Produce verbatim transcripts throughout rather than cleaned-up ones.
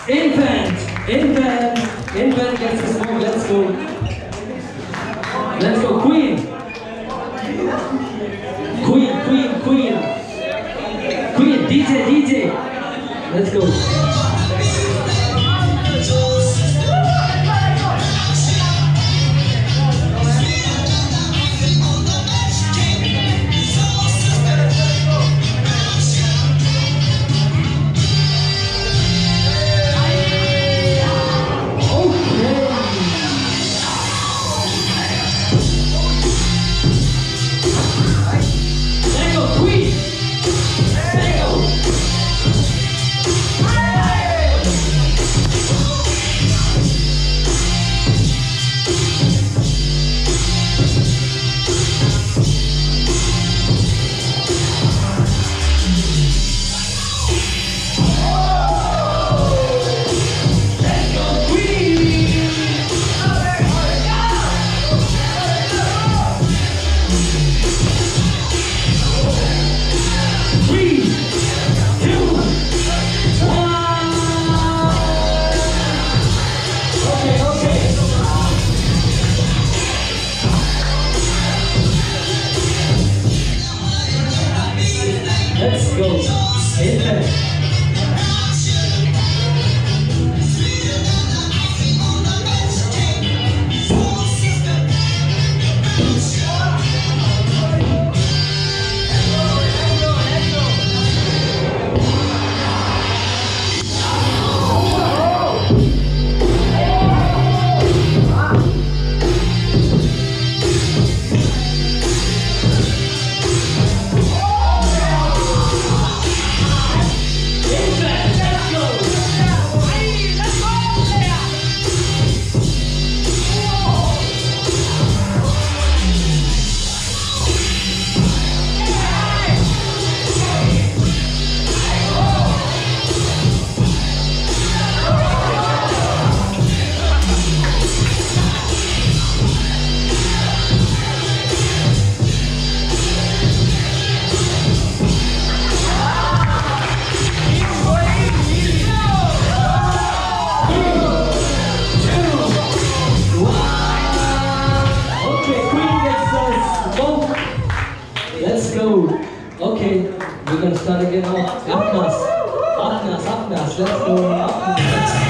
Infant, infant, infant gets the smoke. Let's go. Let's go, Queen. Queen, Queen, Queen. Queen, D J, D J. Let's go. Let's go. Infant. Let's go. Okay, we're gonna start again now. Apnas, Apnas, Apnas. Let's go. Apnas.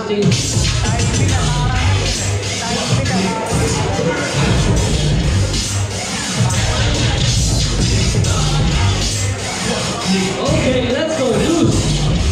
fifty. Okay, let's go, loose.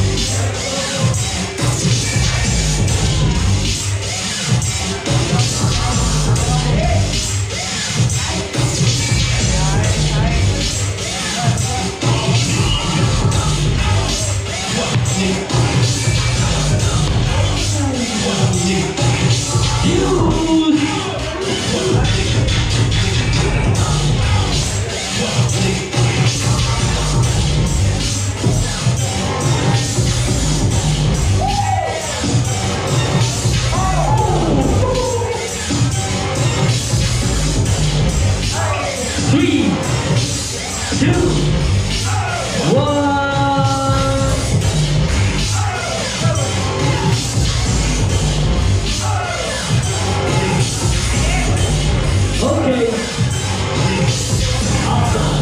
Three, two, one. Okay. Awesome.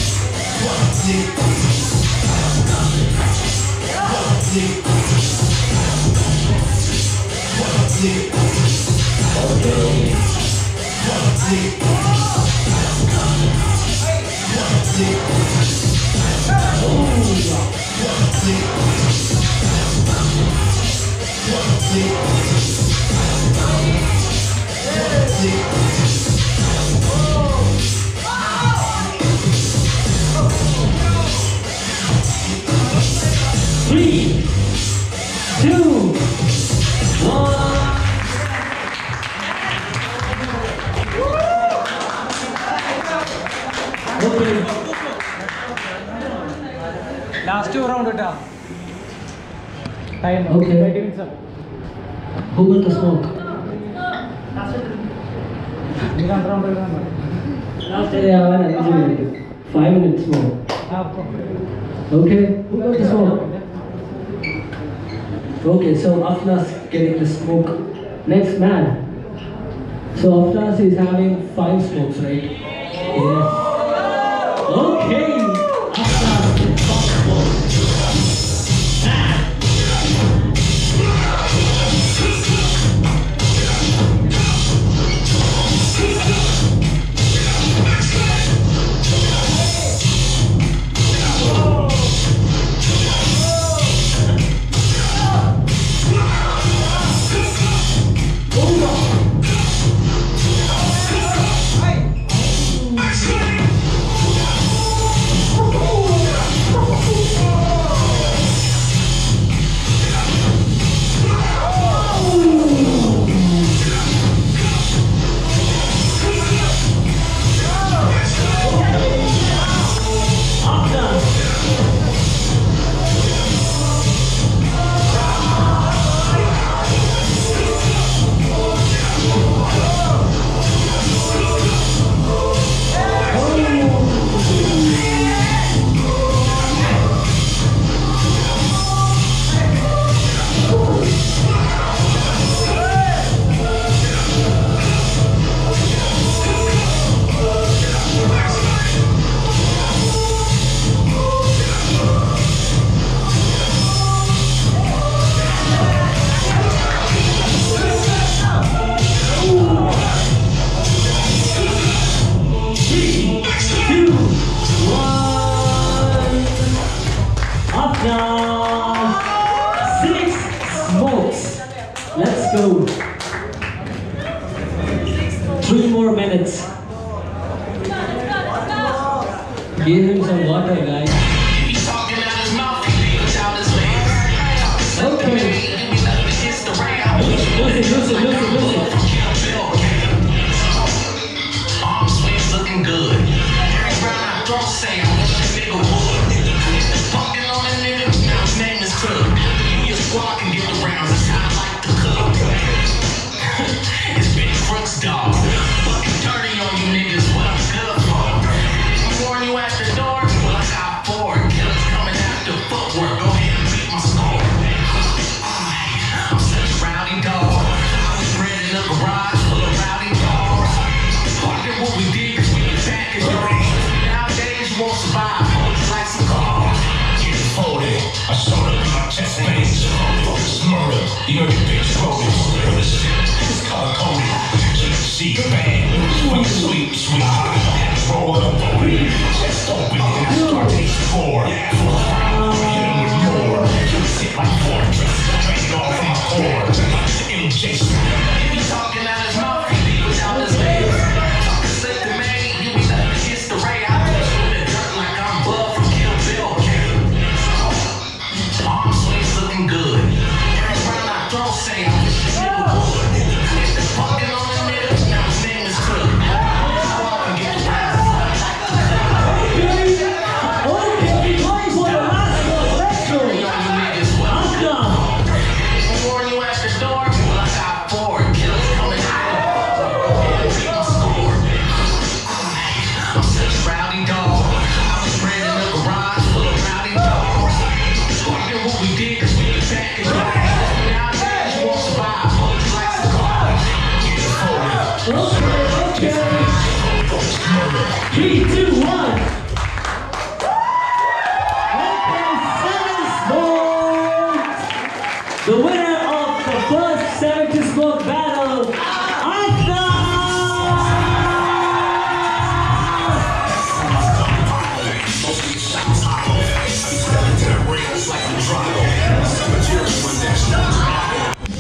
Three, two, one. Okay. Last two round it up. Time. Okay. thirty minutes up. Who got the smoke? You can round it up. Last day I have an energy. Five minutes more. Okay. Who got the smoke? Okay, so Afnas getting the smoke. Next man. So Afnas is having five smokes, right? Yes. Okay. Afnas gets five smokes. Six smokes. Let's go. Three more minutes. Give him some water, guys. Okay. Listen, listen, listen, listen. Arm swings looking good. Harry Brown, I don't say I wish a nigga would. Fucking on a nigga, now his name is Cook. Your squad can get the rounds, that's how I like to cook. It's Big Crooks, dog. Fucking dirty on you niggas, what I'm good for. I'm warning you at the door, well I got four. Killers coming after footwork, go ahead and beat my score. I'm such a rowdy dog. I was bred in a garage full of rowdy dogs. Fucking what we did, cause we can package your ass. Nowadays you won't survive.